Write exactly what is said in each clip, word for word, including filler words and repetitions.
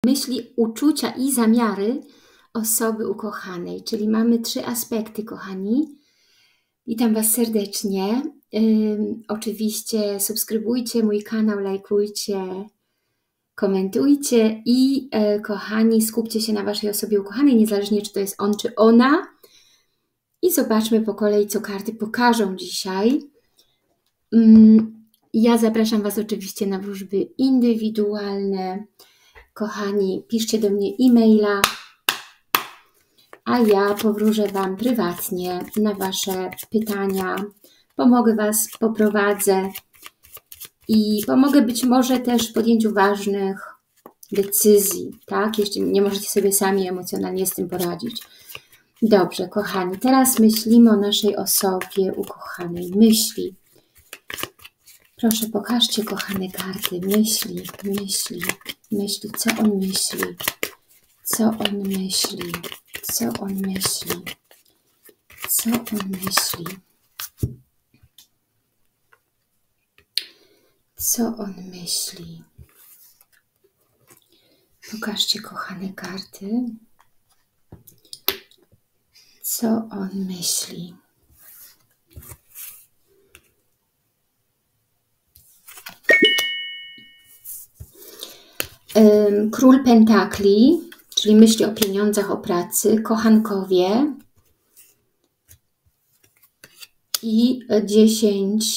myśli, uczucia i zamiary osoby ukochanej. Czyli mamy trzy aspekty, kochani. Witam Was serdecznie. Ym, oczywiście subskrybujcie mój kanał, lajkujcie, komentujcie i e, kochani, skupcie się na Waszej osobie ukochanej, niezależnie czy to jest on, czy ona. I zobaczmy po kolei, co karty pokażą dzisiaj. Ym, ja zapraszam Was oczywiście na wróżby indywidualne. Kochani, piszcie do mnie e-maila, a ja powróżę Wam prywatnie na Wasze pytania. Pomogę Was, poprowadzę i pomogę być może też w podjęciu ważnych decyzji, tak? Jeśli nie możecie sobie sami emocjonalnie z tym poradzić. Dobrze, kochani, teraz myślimy o naszej osobie ukochanej. Myśli. Proszę, pokażcie, kochane karty. Myśli, myśli, myśli. Co on myśli? Co on myśli? Co on myśli? Co on myśli? Co on myśli? Pokażcie, kochane karty. Co on myśli? Król Pentakli, czyli myśli o pieniądzach, o pracy, kochankowie i dziesięć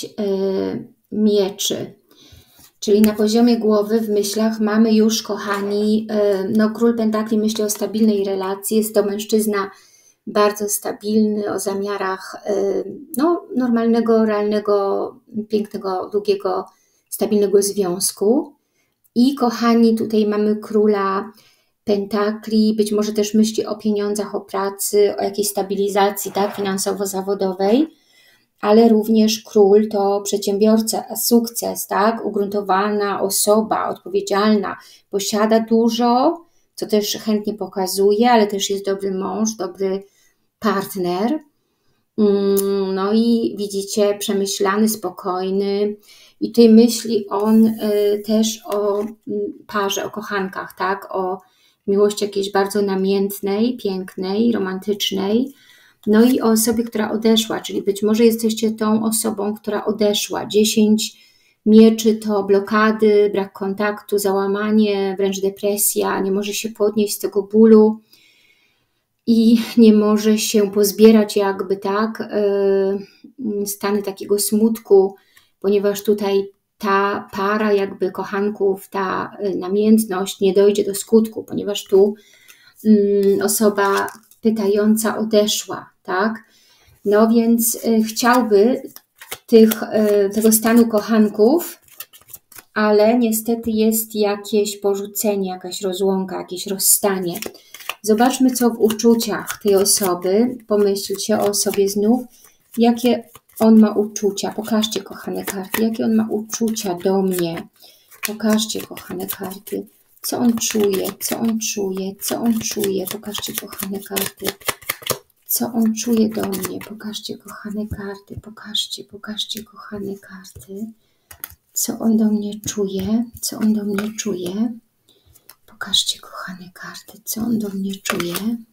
mieczy. Czyli na poziomie głowy w myślach mamy już, kochani, no Król Pentakli myśli o stabilnej relacji, jest to mężczyzna bardzo stabilny, o zamiarach no, normalnego, realnego, pięknego, długiego, stabilnego związku. I kochani, tutaj mamy Króla Pentakli, być może też myśli o pieniądzach, o pracy, o jakiejś stabilizacji, tak, finansowo-zawodowej, ale również król to przedsiębiorca, sukces, tak, ugruntowana osoba, odpowiedzialna, posiada dużo, co też chętnie pokazuje, ale też jest dobry mąż, dobry partner. No i widzicie, przemyślany, spokojny. I tutaj myśli on y, też o y, parze, o kochankach, tak? O miłości jakiejś bardzo namiętnej, pięknej, romantycznej. No i o osobie, która odeszła, czyli być może jesteście tą osobą, która odeszła. Dziesięć mieczy to blokady, brak kontaktu, załamanie, wręcz depresja, nie może się podnieść z tego bólu i nie może się pozbierać jakby, tak, yy, stany takiego smutku, ponieważ tutaj ta para jakby kochanków, ta namiętność nie dojdzie do skutku, ponieważ tu mm, osoba pytająca odeszła, tak? No więc y, chciałby tych, y, tego stanu kochanków, ale niestety jest jakieś porzucenie, jakaś rozłąka, jakieś rozstanie. Zobaczmy, co w uczuciach tej osoby. Pomyślcie o osobie znów, jakie on ma uczucia. Pokażcie, kochane karty, jakie on ma uczucia do mnie. Pokażcie, kochane karty, co on czuje, co on czuje, co on czuje. Pokażcie, kochane karty, co on czuje do mnie. Pokażcie, kochane karty, pokażcie, pokażcie, kochane karty, co on do mnie czuje, co on do mnie czuje. Pokażcie, kochane karty, co on do mnie czuje.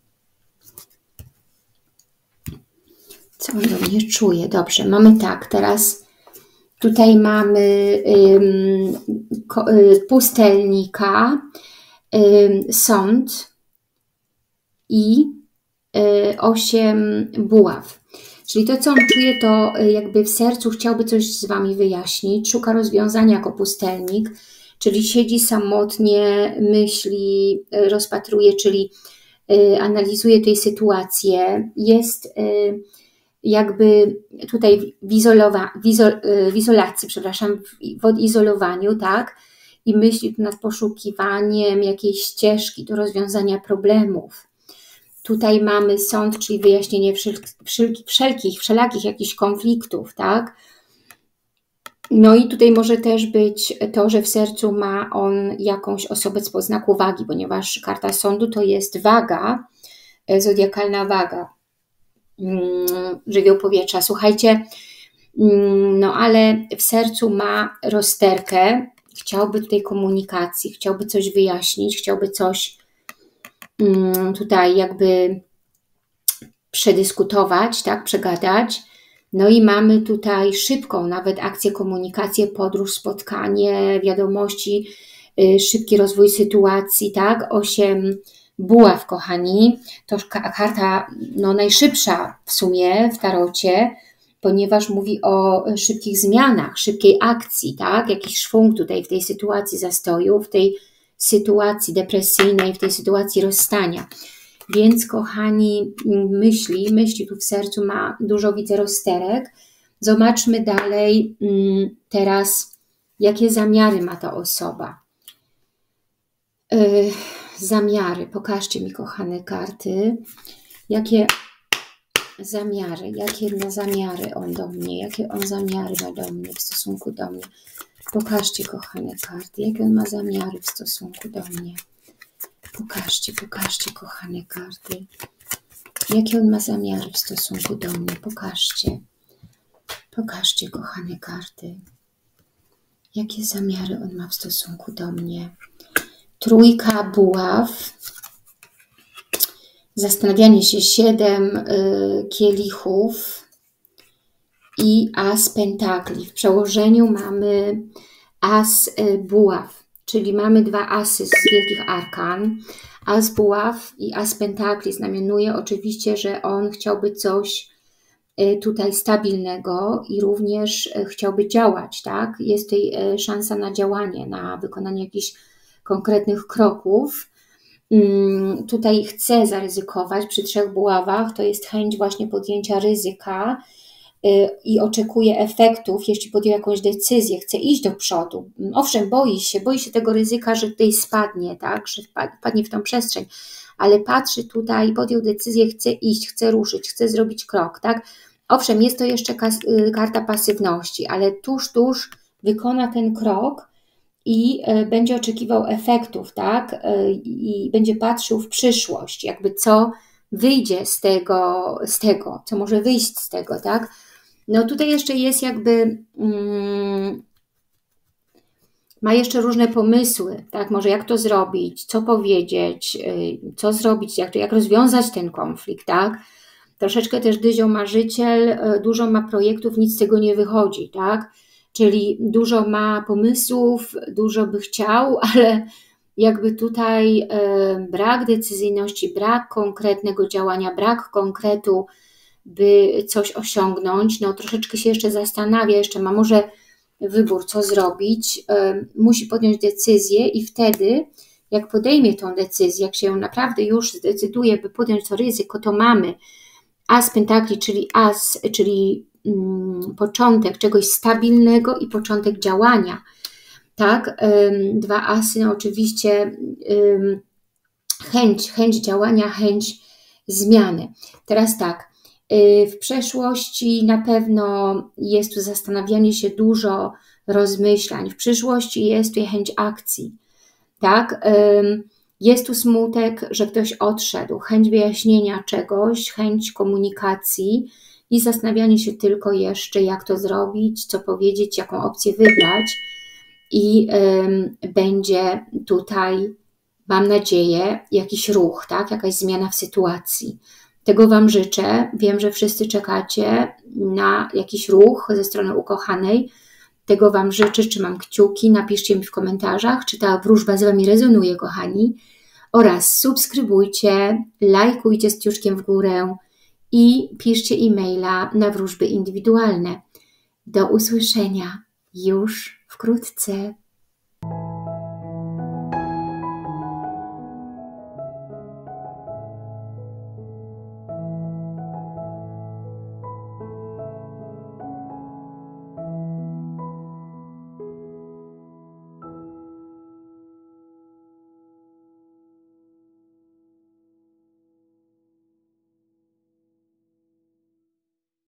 Co on do mnie czuje? Dobrze, mamy tak, teraz tutaj mamy ym, ko, y, pustelnika, ym, sąd i y, osiem buław. Czyli to, co on czuje, to y, jakby w sercu chciałby coś z Wami wyjaśnić, szuka rozwiązania jako pustelnik, czyli siedzi samotnie, myśli, y, rozpatruje, czyli y, analizuje tej sytuację, jest y, jakby tutaj w, izolowa, w, izol, w izolacji, przepraszam, w, w odizolowaniu, tak? I myśli tu nad poszukiwaniem jakiejś ścieżki do rozwiązania problemów. Tutaj mamy sąd, czyli wyjaśnienie wszel, wszel, wszelkich, wszelakich jakichś konfliktów, tak? No i tutaj może też być to, że w sercu ma on jakąś osobę z podznaku wagi, ponieważ karta sądu to jest waga, zodiakalna waga. Żywioł powietrza. Słuchajcie, no ale w sercu ma rozterkę, chciałby tutaj komunikacji, chciałby coś wyjaśnić, chciałby coś um, tutaj jakby przedyskutować, tak, przegadać. No i mamy tutaj szybką nawet akcję, komunikację, podróż, spotkanie, wiadomości, yy, szybki rozwój sytuacji, tak, osiem buław, kochani, to karta no, najszybsza w sumie w tarocie, ponieważ mówi o szybkich zmianach, szybkiej akcji, tak, jakiś szwung tutaj w tej sytuacji zastoju, w tej sytuacji depresyjnej, w tej sytuacji rozstania. Więc kochani, myśli, myśli tu w sercu ma dużo, widzę, rozterek. Zobaczmy dalej teraz, jakie zamiary ma ta osoba. Yy, zamiary, pokażcie mi, kochane karty, jakie zamiary, jakie ma zamiary on do mnie, jakie on zamiary ma do mnie, w stosunku do mnie. Pokażcie, kochane karty, jakie on ma zamiary w stosunku do mnie. Pokażcie, pokażcie, kochane karty. Jakie on ma zamiary w stosunku do mnie? Pokażcie. Pokażcie, kochane karty. Jakie zamiary on ma w stosunku do mnie? Trójka buław. Zastanawianie się, siedem y, kielichów i as pentakli. W przełożeniu mamy as y, buław. Czyli mamy dwa asy z wielkich arkan. As buław i as pentakli znamienuje oczywiście, że on chciałby coś tutaj stabilnego i również chciałby działać, tak? Jest tutaj szansa na działanie, na wykonanie jakichś konkretnych kroków. Tutaj chce zaryzykować przy trzech buławach, to jest chęć właśnie podjęcia ryzyka i oczekuje efektów, jeśli podjął jakąś decyzję, chce iść do przodu. Owszem, boi się, boi się tego ryzyka, że tutaj spadnie, tak, że wpadnie w tą przestrzeń, ale patrzy tutaj, podjął decyzję, chce iść, chce ruszyć, chce zrobić krok, tak. Owszem, jest to jeszcze karta pasywności, ale tuż, tuż wykona ten krok i będzie oczekiwał efektów, tak, i będzie patrzył w przyszłość, jakby co wyjdzie z tego, z tego, co może wyjść z tego, tak. No tutaj jeszcze jest jakby, mm, ma jeszcze różne pomysły, tak, może jak to zrobić, co powiedzieć, yy, co zrobić, jak, jak rozwiązać ten konflikt, tak. Troszeczkę też dyzioł marzyciel, yy, dużo ma projektów, nic z tego nie wychodzi, tak, czyli dużo ma pomysłów, dużo by chciał, ale jakby tutaj yy, brak decyzyjności, brak konkretnego działania, brak konkretu, by coś osiągnąć, no troszeczkę się jeszcze zastanawia, jeszcze ma może wybór, co zrobić, yy, musi podjąć decyzję i wtedy, jak podejmie tą decyzję, jak się naprawdę już zdecyduje, by podjąć to ryzyko, to mamy as pentakli, czyli as, czyli yy, początek czegoś stabilnego i początek działania, tak, yy, dwa asy, no oczywiście yy, chęć, chęć działania, chęć zmiany. Teraz tak, w przeszłości na pewno jest tu zastanawianie się, dużo rozmyślań. W przyszłości jest tu chęć akcji, tak? Jest tu smutek, że ktoś odszedł, chęć wyjaśnienia czegoś, chęć komunikacji i zastanawianie się tylko jeszcze, jak to zrobić, co powiedzieć, jaką opcję wybrać i będzie tutaj, mam nadzieję, jakiś ruch, tak? Jakaś zmiana w sytuacji. Tego Wam życzę. Wiem, że wszyscy czekacie na jakiś ruch ze strony ukochanej. Tego Wam życzę, trzymam kciuki. Napiszcie mi w komentarzach, czy ta wróżba z Wami rezonuje, kochani. Oraz subskrybujcie, lajkujcie z kciuczkiem w górę i piszcie e-maila na wróżby indywidualne. Do usłyszenia już wkrótce.